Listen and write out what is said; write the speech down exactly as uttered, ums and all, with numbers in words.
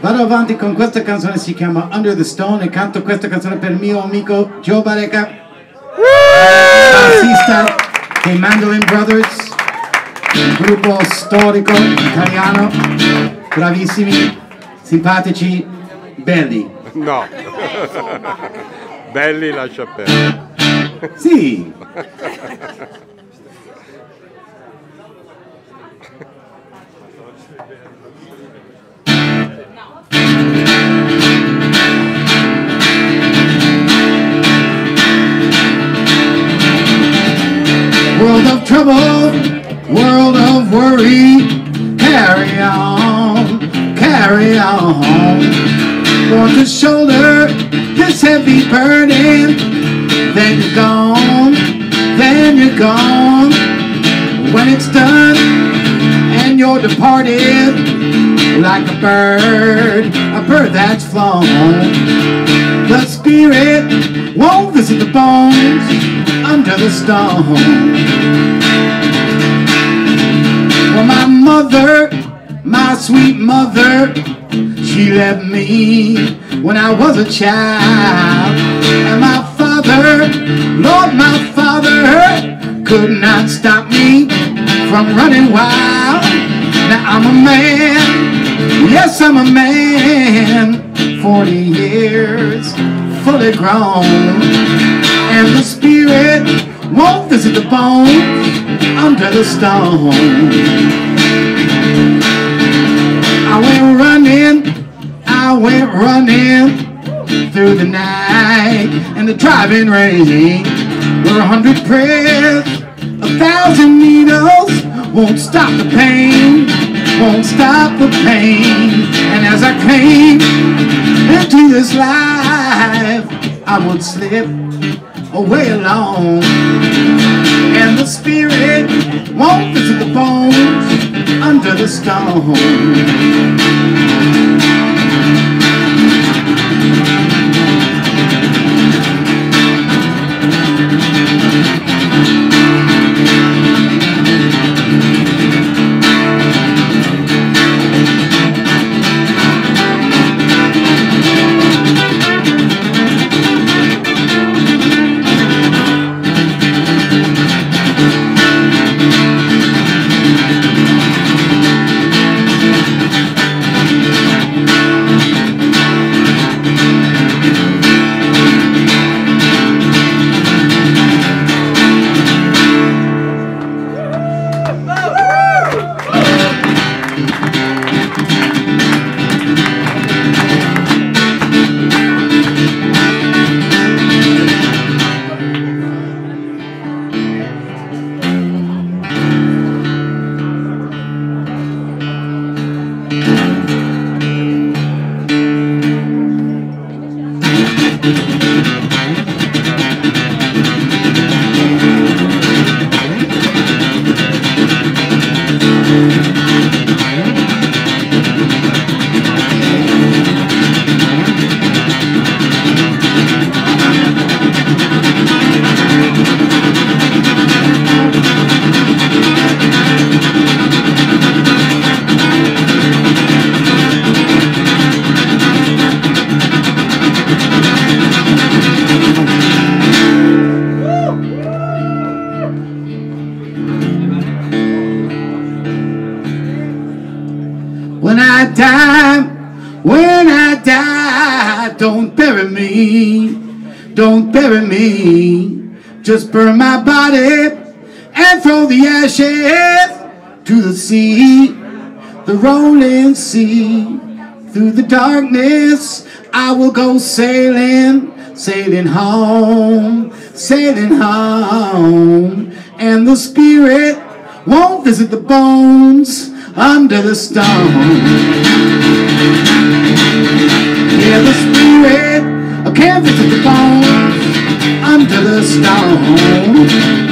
Vado avanti con questa canzone, si chiama Under the Stone e canto questa canzone per il mio amico Joe Bareca, bassista dei Mandolin Brothers, un gruppo storico italiano, bravissimi, simpatici, belli. No, belli lascia perdere. Sì. World of trouble, world of worry, carry on, carry on. Want to shoulder this heavy burden, then you're gone, then you're gone. When it's done and you're departed, like a bird, a bird that's flown, the spirit won't visit the bones under the stone. Well, my mother, my sweet mother, she left me when I was a child. And my father, Lord, my father, could not stop me from running wild. Now I'm a man, yes, I'm a man, forty years, fully grown. And the spirit won't visit the bones under the stone. I went running, I went running through the night and the driving rain, where a hundred prayers, a thousand needles won't stop the pain, won't stop the pain. And as I came into this life, I would slip away alone, and the spirit won't visit the bones under the stone. When I die, when I die, don't bury me, don't bury me. Just burn my body and throw the ashes to the sea, the rolling sea. Through the darkness, I will go sailing, sailing home, sailing home. And the spirit won't visit the bones under the stone. Yeah, the spirit can't visit the bones under the stone.